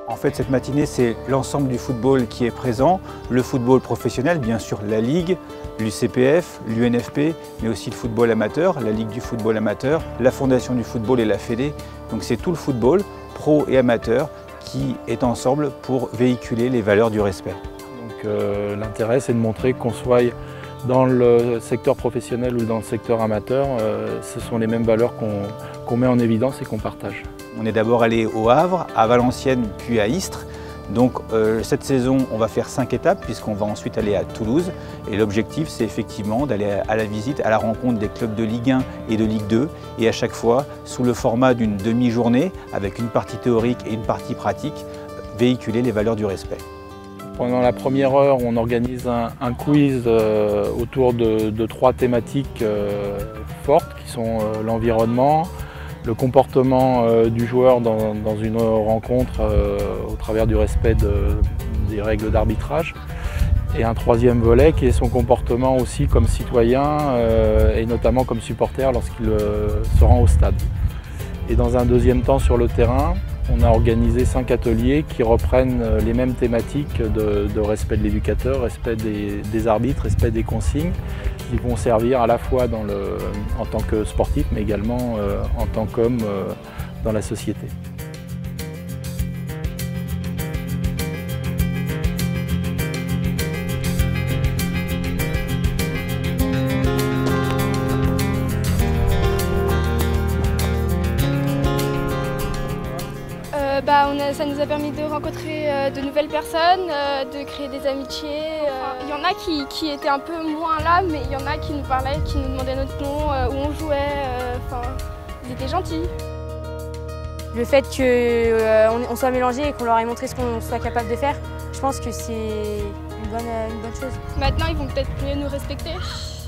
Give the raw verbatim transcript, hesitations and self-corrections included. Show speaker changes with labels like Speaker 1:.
Speaker 1: En fait, cette matinée, c'est l'ensemble du football qui est présent, le football professionnel, bien sûr la Ligue, l'U C P F, l'U N F P, mais aussi le football amateur, la Ligue du football amateur, la Fondation du football et la Fédé. Donc c'est tout le football, pro et amateur, qui est ensemble pour véhiculer les valeurs du respect.
Speaker 2: Donc euh, l'intérêt, c'est de montrer qu'on soit dans le secteur professionnel ou dans le secteur amateur, euh, ce sont les mêmes valeurs qu'on qu'on met en évidence et qu'on partage.
Speaker 1: On est d'abord allé au Havre, à Valenciennes, puis à Istres. Donc euh, cette saison, on va faire cinq étapes puisqu'on va ensuite aller à Toulouse. Et l'objectif, c'est effectivement d'aller à la visite, à la rencontre des clubs de Ligue un et de Ligue deux. Et à chaque fois, sous le format d'une demi-journée, avec une partie théorique et une partie pratique, véhiculer les valeurs du respect.
Speaker 2: Pendant la première heure, on organise un, un quiz euh, autour de, de trois thématiques euh, fortes qui sont euh, l'environnement, le comportement euh, du joueur dans, dans une rencontre euh, au travers du respect de, des règles d'arbitrage, et un troisième volet qui est son comportement aussi comme citoyen euh, et notamment comme supporter lorsqu'il euh, se rend au stade. Et dans un deuxième temps sur le terrain, on a organisé cinq ateliers qui reprennent les mêmes thématiques de, de respect de l'éducateur, respect des, des arbitres, respect des consignes, qui vont servir à la fois dans le, en tant que sportif, mais également euh, en tant qu'homme euh, dans la société.
Speaker 3: Bah, on a, ça nous a permis de rencontrer euh, de nouvelles personnes, euh, de créer des amitiés. Il euh, y en a qui, qui étaient un peu moins là, mais il y en a qui nous parlaient, qui nous demandaient notre nom, euh, où on jouait. Enfin, euh, ils étaient gentils.
Speaker 4: Le fait qu'on euh, on soit mélangés et qu'on leur ait montré ce qu'on soit capable de faire, je pense que c'est une bonne, une bonne chose.
Speaker 3: Maintenant, ils vont peut-être mieux nous respecter.